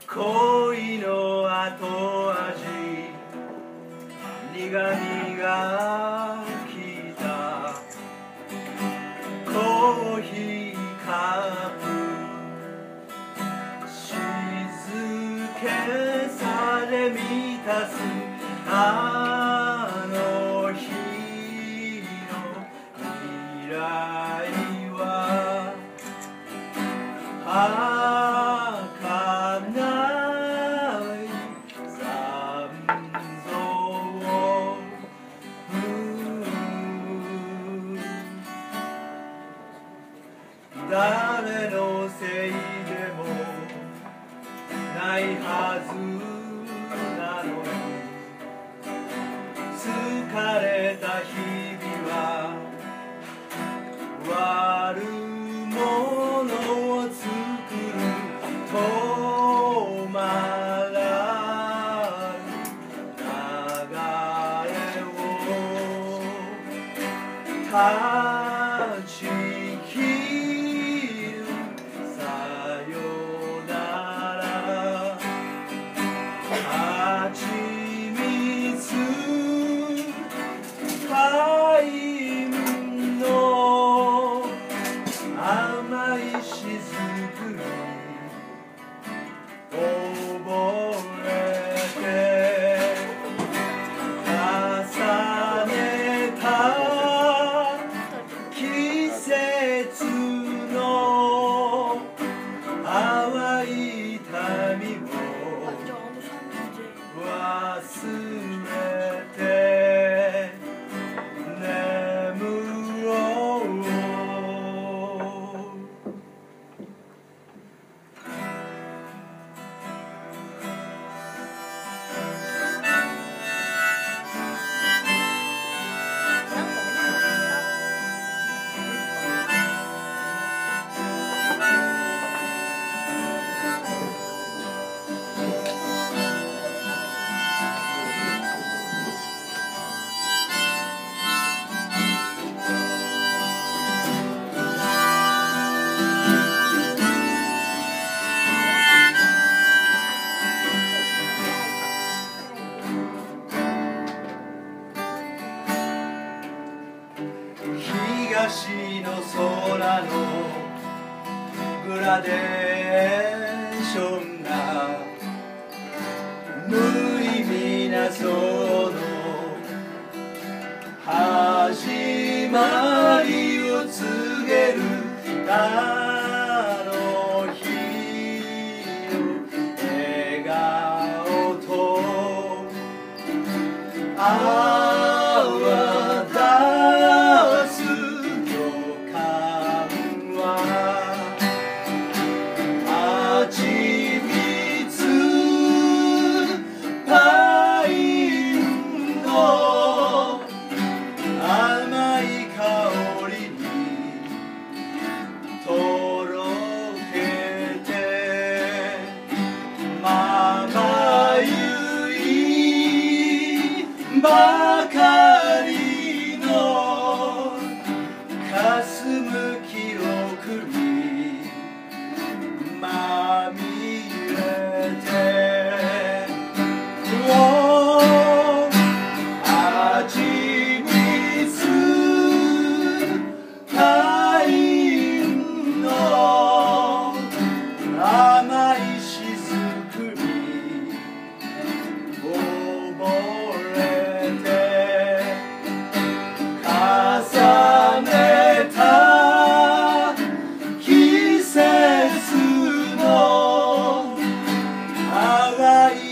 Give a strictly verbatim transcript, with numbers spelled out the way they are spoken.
恋の後味苦みがきたコーヒーカップ静けさで満たすあの日の未来は誰のせいでもないはずなのに疲れた日々は悪者を作る止まらぬ流れを断ち切るさよなら蜂蜜パインの甘い雫に溺れて重ねた季節の淡い痛みを忘れて眠ろう東の空のグラデーションが無意味なその始まりを告げるあの日の笑顔と泡立つ予感は蜂蜜パインの甘い香りにとろけてまばゆいばかりの霞む記憶にまみれて蜂蜜パインの甘い雫に溺れて重ねた季節の淡い